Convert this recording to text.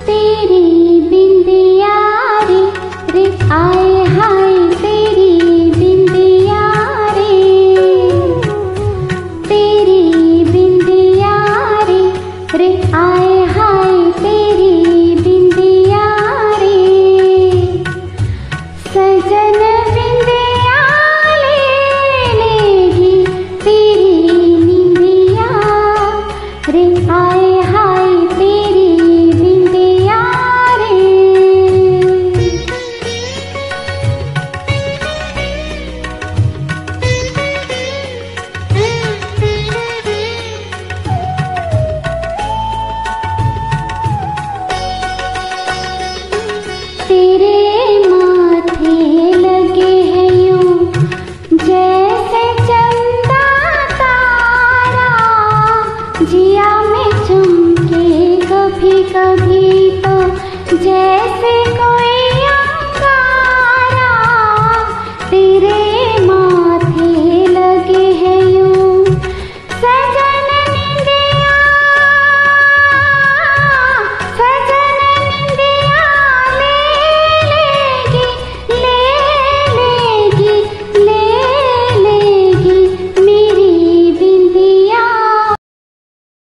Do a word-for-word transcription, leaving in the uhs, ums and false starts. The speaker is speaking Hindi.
तेरी बिंदिया रे रे आए हाय तेरी बिंदिया रे, तेरी बिंदिया रे रे आए हाय तेरी बिंदिया रे। सजन बिंदिया लेगी तेरी निंदिया रे आए हाय तेरी बिंदिया रे। तेरे माथे लगे हैं यूं जैसे चंदा तारा, जिया में चमके कभी कभी